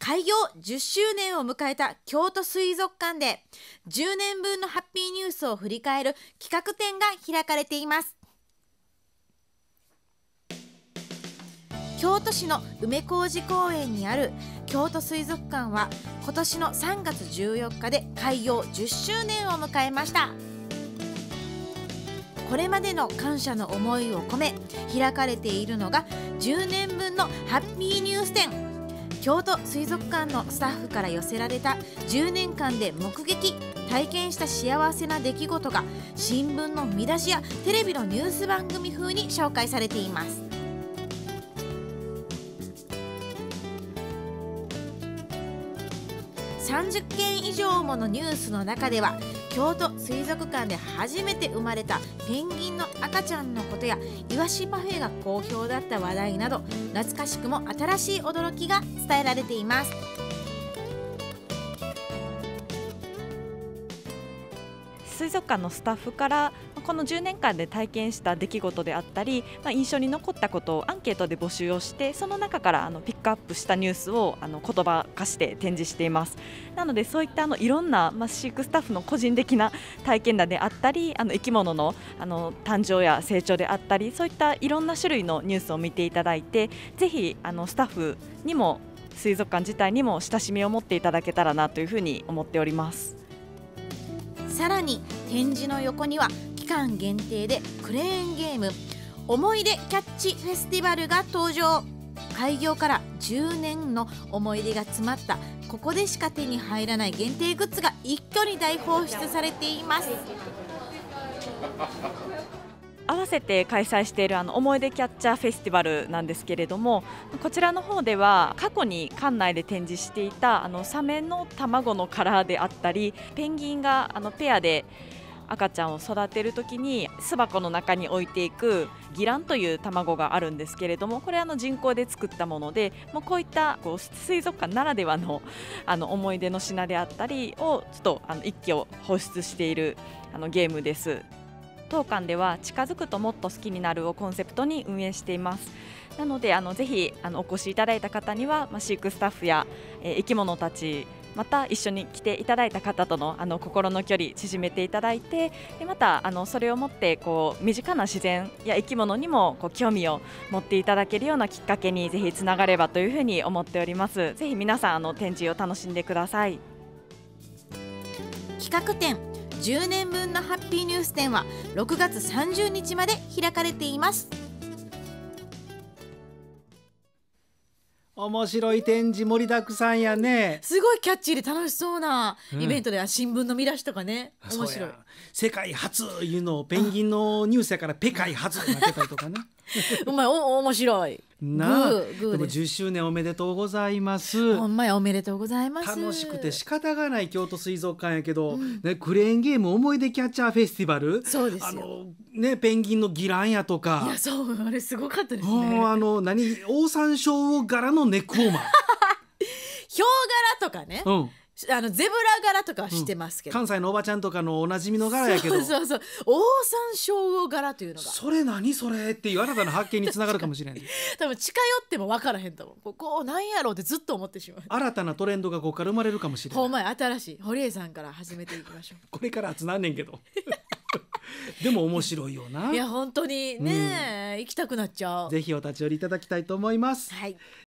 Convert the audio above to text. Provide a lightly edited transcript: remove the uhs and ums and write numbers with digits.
開業10周年を迎えた京都水族館で10年分のハッピーニュースを振り返る企画展が開かれています。京都市の梅小路公園にある京都水族館は今年の3月14日で開業10周年を迎えました。これまでの感謝の思いを込め開かれているのが10年分のハッピーニュース展。京都水族館のスタッフから寄せられた10年間で目撃体験した幸せな出来事が新聞の見出しやテレビのニュース番組風に紹介されています。30件以上ものニュースの中では京都水族館で初めて生まれたペンギンの赤ちゃんのことやイワシパフェが好評だった話題など懐かしくも新しい驚きが伝えられています。 水族館のスタッフからこの10年間で体験した出来事であったり、印象に残ったことをアンケートで募集をしてその中からピックアップしたニュースを言葉化して展示しています。なのでそういったいろんな、飼育スタッフの個人的な体験談であったり生き物の誕生や成長であったりそういったいろんな種類のニュースを見ていただいてぜひスタッフにも水族館自体にも親しみを持っていただけたらなというふうに思っております。 さらに展示の横には期間限定でクレーンゲーム思い出キャッチフェスティバルが登場。開業から10年の思い出が詰まったここでしか手に入らない限定グッズが一挙に大放出されています。 合わせて開催している思い出キャッチャーフェスティバルなんですけれどもこちらの方では過去に館内で展示していたサメの卵の殻であったりペンギンがペアで赤ちゃんを育てるときに巣箱の中に置いていくギランという卵があるんですけれどもこれ人工で作ったものでもうこういった水族館ならではの思い出の品であったりをちょっと一挙放出しているゲームです。当館では近づくともっと好きになるをコンセプトに運営しています。なのでぜひお越しいただいた方には飼育スタッフや生き物たちまた一緒に来ていただいた方との心の距離縮めていただいてでまたそれをもって身近な自然や生き物にも興味を持っていただけるようなきっかけにぜひつながればというふうに思っております。ぜひ皆さん展示を楽しんでください。 企画展10年分のハッピーニュース展は6月30日まで開かれています。 面白い展示盛りだくさんやね。 すごいキャッチーで楽しそうなイベントでは新聞の見出しとかね、面白い。 世界初いうのペンギンのニュースやからペ界初になってたりとかねうまい面白いなあ。 グーでも10周年おめでとうございます。 ほんまやおめでとうございます。 楽しくて仕方がない京都水族館やけど、クレーンゲーム思い出キャッチャーフェスティバルそうですよペンギンのギランやとかいやそうあれすごかったですね。 オオサンショウウオ柄のネックウォーマーヒョウ柄とかね、ゼブラ柄とかはしてますけど、 関西のおばちゃんとかのおなじみの柄やけどそうオオサンショウウオ柄というのがそれ何それっていう新たな発見につながるかもしれない多分近寄っても分からへんと思う。ここなんやろうってずっと思ってしまう。 新たなトレンドがここから生まれるかもしれない。 ほんまや新しい堀江さんから始めていきましょうこれから集なんねんけどでも面白いよな。 いや本当にね、行きたくなっちゃう。 ぜひお立ち寄りいただきたいと思います。 はい。